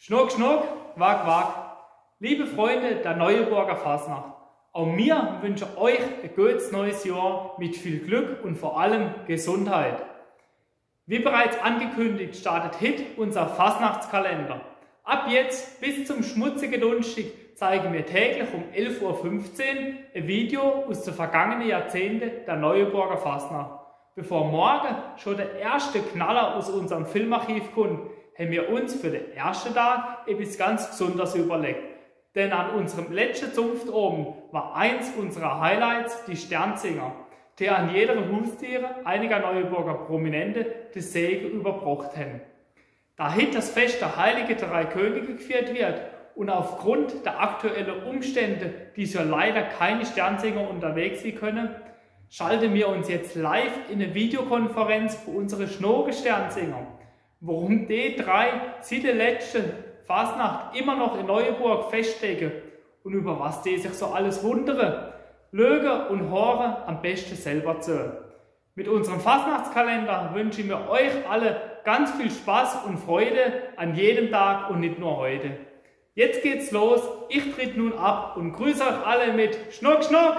Schnuck, schnuck, quack, quack. Liebe Freunde der Neuenburger Fasnacht, auch wir wünschen euch ein gutes neues Jahr mit viel Glück und vor allem Gesundheit. Wie bereits angekündigt, startet heute unser Fasnachtskalender. Ab jetzt bis zum schmutzigen Donnerstag zeigen wir täglich um 11:15 Uhr ein Video aus den vergangenen Jahrzehnten der Neuenburger Fasnacht. Bevor morgen schon der erste Knaller aus unserem Filmarchiv kommt, haben wir uns für den ersten Tag etwas ganz Besonderes überlegt. Denn an unserem letzten Zunftabend war eins unserer Highlights die Sternsinger, die an jeder Haustiere einiger Neuenburger Prominente den Segen überbracht haben. Da heute das Fest der Heiligen Drei Könige gefeiert wird und aufgrund der aktuellen Umstände dies ja leider keine Sternsinger unterwegs sein können, schalten wir uns jetzt live in eine Videokonferenz für unsere Schnoge-Sternsinger. Warum die drei seit der letzten Fasnacht immer noch in Neuenburg feststecken und über was die sich so alles wundern, Löge und Hore am besten selber zu. Mit unserem Fasnachtskalender wünschen wir euch alle ganz viel Spaß und Freude an jedem Tag und nicht nur heute. Jetzt geht's los, ich tritt nun ab und grüße euch alle mit Schnuck, Schnuck!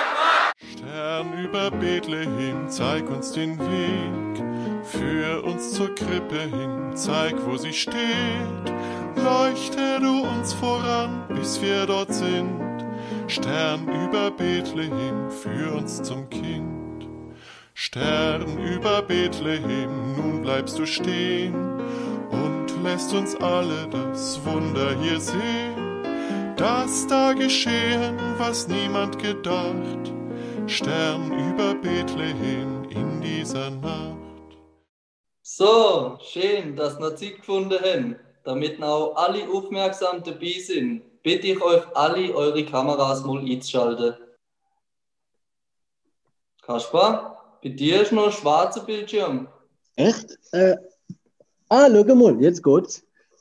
Stern über Bethlehem, zeig uns den Weg, führ uns zur Krippe hin, zeig, wo sie steht. Leuchte du uns voran, bis wir dort sind. Stern über Bethlehem, führ uns zum Kind. Stern über Bethlehem, nun bleibst du stehen und lässt uns alle das Wunder hier sehen, dass da geschehen, was niemand gedacht. Stern über Bethlehem in dieser Nacht. So, schön, dass wir Zeit gefunden haben, damit auch alle aufmerksam dabei sind. Bitte ich euch alle, eure Kameras mal einzuschalten. Kaspar, bei dir ist noch ein schwarzer Bildschirm. Echt? Schau mal, jetzt geht's.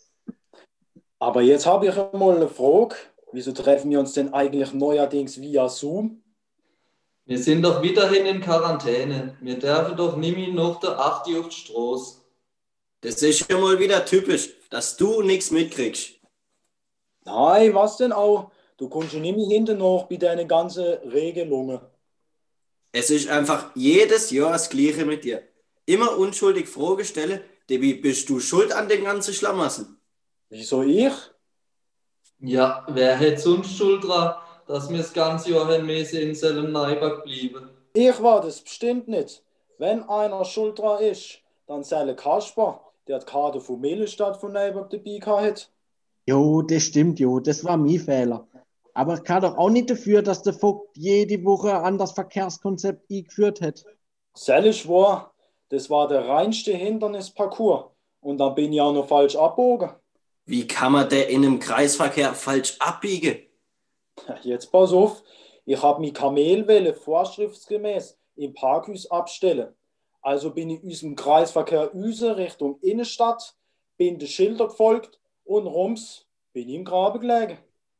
Aber jetzt habe ich mal eine Frage. Wieso treffen wir uns denn eigentlich neuerdings via Zoom? Wir sind doch weiterhin in Quarantäne. Wir dürfen doch nicht mehr nach der 8 Uhr auf die Straße. Das ist ja mal wieder typisch, dass du nichts mitkriegst. Nein, was denn auch? Du kommst ja nicht mehr hinten noch bei deinen ganzen Regelungen. Es ist einfach jedes Jahr das Gleiche mit dir. Immer unschuldig Fragen stellen, Debbie, bist du schuld an dem ganzen Schlamassel? Wieso ich? Ja, wer hätte sonst Schuld dran, dass wir das ganze Jahr in seinem Neuberg bleiben? Ich war das bestimmt nicht. Wenn einer schuld dran ist, dann sei Kasper, der die Karte von Mehlestadt von Neuberg dabei hat. Jo, das stimmt, jo, das war mein Fehler. Aber ich kann doch auch nicht dafür, dass der Vogt jede Woche ein anderes Verkehrskonzept eingeführt hat. Sellig war, das war der reinste Hindernisparcours. Und dann bin ich auch noch falsch abgebogen. Wie kann man denn in einem Kreisverkehr falsch abbiegen? Jetzt pass auf, ich habe mich Kamelwelle vorschriftsgemäß im Parkhaus abstellen. Also bin ich aus dem Kreisverkehr Richtung Innenstadt, bin den Schilder gefolgt und rums bin ich im Graben gelegen.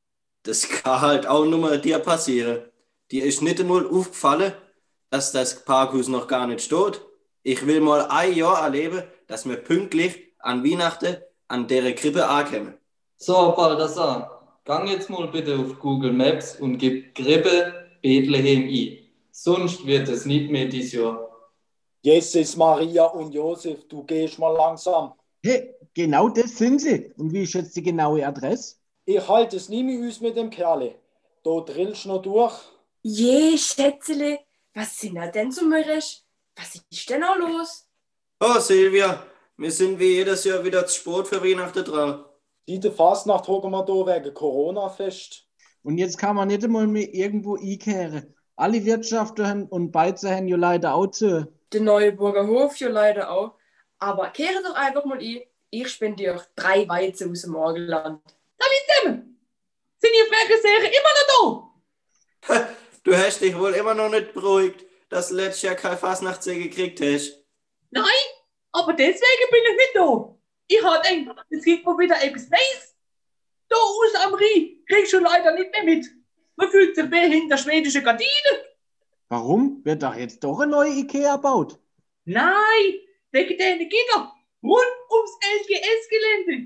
Das kann halt auch nur mal dir passieren. Dir ist nicht einmal aufgefallen, dass das Parkhaus noch gar nicht steht. Ich will mal ein Jahr erleben, dass wir pünktlich an Weihnachten an der Krippe ankommen. So, Baldassar, gang jetzt mal bitte auf Google Maps und gib Krippe Bethlehem ein. Sonst wird es nicht mehr dieses Jahr. Jesus, Maria und Josef, du gehst mal langsam. Hey, genau das sind sie. Und wie ist jetzt die genaue Adresse? Ich halte es nie mehr aus mit dem Kerle. Da drillst du noch durch. Je, Schätzele, was sind da denn so mürrisch? Was ist denn auch los? Oh, Silvia, wir sind wie jedes Jahr wieder zu spät für Weihnachten dran. Die Fastnacht hocken wir da wegen Corona fest. Und jetzt kann man nicht einmal mehr irgendwo einkehren. Alle Wirtschaften und Beizen haben ja leider auch zu. Der Neuenburger Hof ja leider auch. Aber kehre doch einfach mal ein. Ich spende euch 3 Weizen aus dem Morgenland. Sind die Fernsehserie immer noch da? Du hast dich wohl immer noch nicht beruhigt, dass du letztes Jahr keine Fastnachtssee gekriegt hast. da? Nein, aber deswegen bin ich nicht da. Ich habe gedacht, es gibt mal wieder etwas Neues. Da aus am Rhein kriegst du leider nicht mehr mit. Man fühlt sich wie hinter schwedische Gardine. Warum? Wird doch jetzt doch eine neue Ikea gebaut? Nein, wegen den Gitter rund ums LGS-Gelände.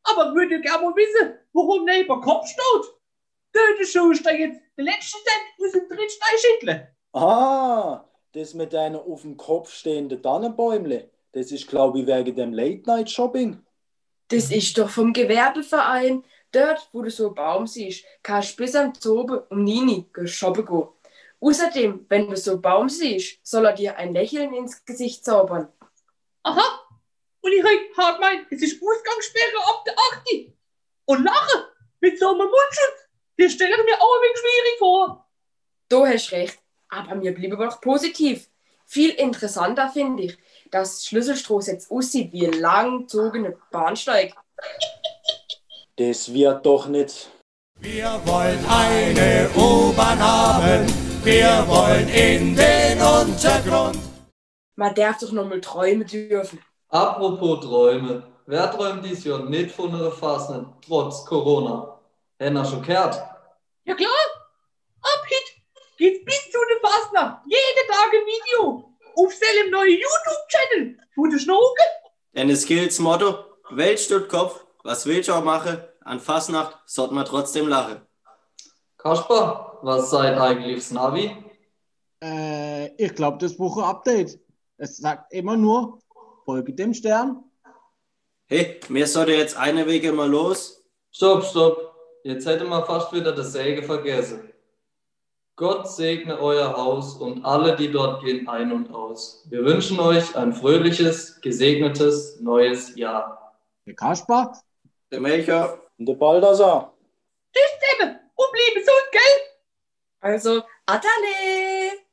Aber würde gerne mal wissen, warum neben Kopf steht. Der Schuster jetzt den letzten Cent aus dem Trittstein schütteln. Ah, das mit deinen auf dem Kopf stehenden Tannenbäumle, das ist, glaube ich, wegen dem Late-Night-Shopping. Das ist doch vom Gewerbeverein. Dort, wo du so einen Baum siehst, kannst du bis am Zobe um 9 Uhr shoppen gehen. Außerdem, wenn du so einen Baum siehst, soll er dir ein Lächeln ins Gesicht zaubern. Aha. Und ich habe gemeint, es ist Ausgangssperre ab der 8. Und lachen mit so einem Mundschutz, das stelle ich mir auch ein wenig schwierig vor. Du hast recht, aber wir bleiben doch positiv. Viel interessanter finde ich, dass die Schlüsselstraße jetzt aussieht wie ein langgezogener Bahnsteig. Das wird doch nicht. Wir wollen eine U-Bahn haben, wir wollen in den Untergrund. Man darf doch noch mal träumen dürfen. Apropos Träume, wer träumt dies Jahr nicht von einer Fasnacht, trotz Corona? Henna schon gehört? Ja klar, ab Hit geht's bis zu der Fastnacht. Jeden Tag ein Video. Auf seinem neuen YouTube-Channel. Von der Schnucke. Dennis Kills Motto, Welt steht Kopf, was willst du auch machen? An Fasnacht sollte man trotzdem lachen. Kasper, was seid eigentlich das Navi? Ich glaube, das Woche-Update. Es sagt immer nur, folge dem Stern. Hey, mir sollte jetzt eine Wege mal los. Stopp. Jetzt hätte man fast wieder das Säge vergessen. Gott segne euer Haus und alle, die dort gehen, ein und aus. Wir wünschen euch ein fröhliches, gesegnetes neues Jahr. Der Kaspar. Der Melcher. Und der Balthasar. Tschüss zusammen und bleibe gesund, gell? Also, Adale!